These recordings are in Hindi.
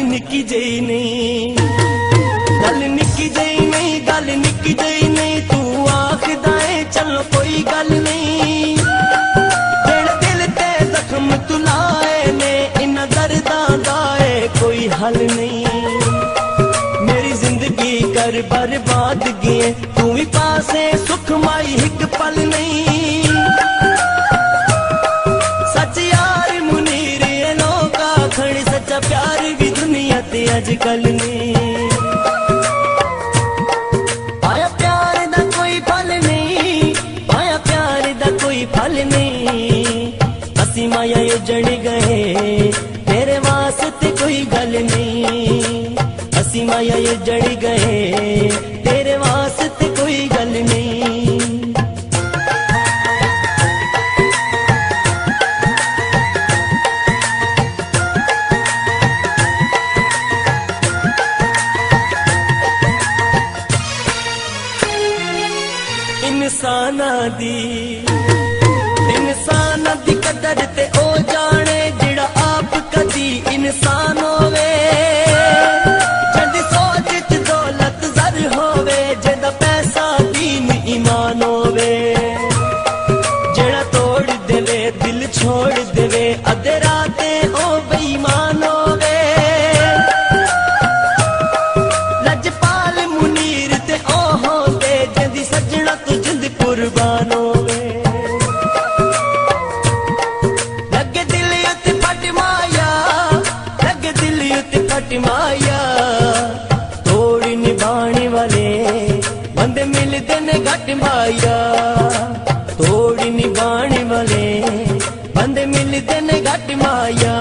निक्की जई नहीं, गल निक्की जई नहीं, गल निक्की जई नहीं। तू आखदा है चलो कोई गल नहीं, जेड़ा दिल ते जख्म तू लाए ने इन्ना दर्दां दा कोई हल नहीं। मेरी जिंदगी कर बर्बाद गए तू भी पासे सुख माई हिक पल नहीं। सच यार मुनीर ये लोग आखण सच्चा प्यार भी दुनिया ते अजकल नहीं। पाया प्यार दा कोई फल नहीं, पाया प्यार दा कोई फल नहीं। असी माया उजड़ गए तेरे वास्ते कोई गल नहीं, असी माया उजड़ गए तेरे वास्ते कोई गल नहीं। इंसाना दी कदर ते ओ जाने जिड़ा आप कदी इंसान होवे। जदी सोच च दौलत जर होवे, जदा पैसा दीन ईमान होवे। जेड़ा तोड़ देवे दिल छोड़ देवे अधे राते ओ बेईमान होवे। लजपाल मुनीर ते ओ होंदे जदी सजना तू जिंद कुर्बान होवे। लगे दिल उत्ते फट माया, लगे दिल उत्ते फट माया। तोड़ निभाने वाले बंदे मिलते ने घट माया, तोड़ निभाने वाले बंदे मिलते ने घट माया।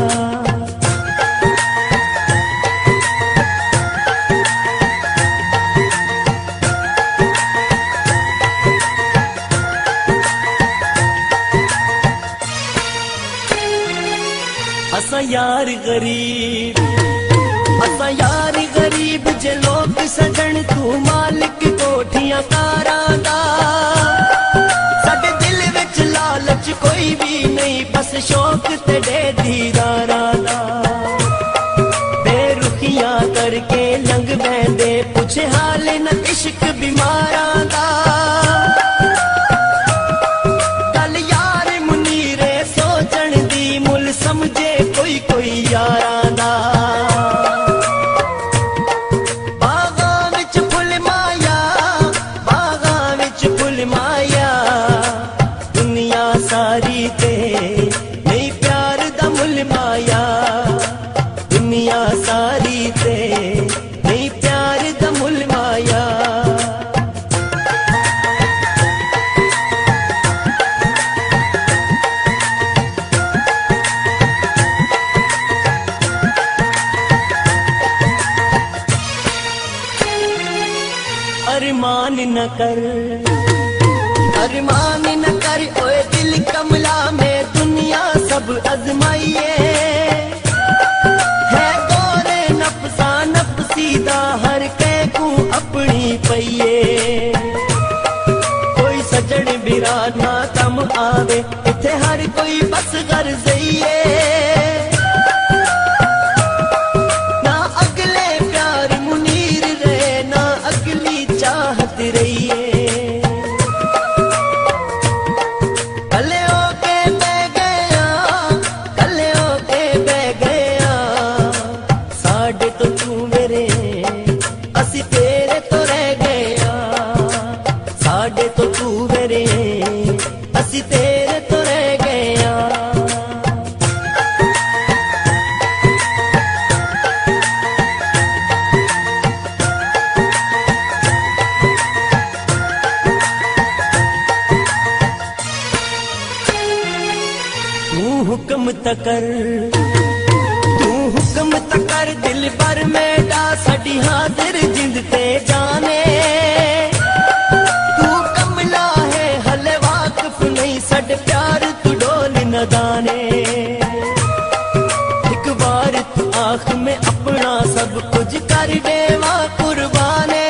असा यार गरीब, असा यार गरीब जे लोग सजन तू मालिक कोठियां कारां दा। साडे दिल विच लालच कोई भी नहीं, बस शौक ते दीदारां दा। बेरुखियां करके लंघ बैठे पुछे हाल न इश्क बीमारां दा। गल यार मुनीरे सोचण दी मुल समझे कोई कोई यारां दा। बागां विच फुल माया, बागां विच फुल माया। दुनिया सारी ते नहीं प्यार दा मुल माया, दुनिया सारी ते नहीं प्यार दा मुल माया। अरमान न कर, अरमान न कर ओए दिल कमला में दुनिया सब अजमाइए। है गोरे नफसा नफसीदा हर कै को अपनी पइए। कोई सजन बिरा ना कम आवे इथे हर कोई बस घर जाइए। ना अगले प्यार मुनीर रहे ना अगली चाहत रहिए। कले होके बह गया, कले होके बह गया। साडे तो तू मेरे असी तेरे तो रह गया, साडे तो तू मेरे असी तेरे तो रह गया। हुक्म तकर, तू हुक्म तकर दिल पर मेरा साडी हाजिर जिंद ते जाने। तू कमला है हले वाकिफ नहीं साडे प्यार तू डोल न दाने। एक बार तू आँख में अपना सब कुछ कर देवा कुर्बाने।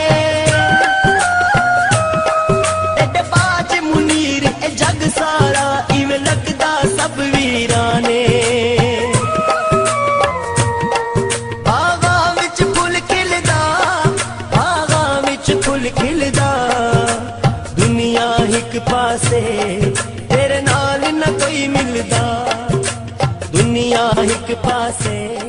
एडे बाज मुनीर ए जग सारा इवें लगदा सब वीराने। फुल खिलदा। दुनिया एक पासे तेरे नाल न कोई मिलदा। दुनिया एक पासे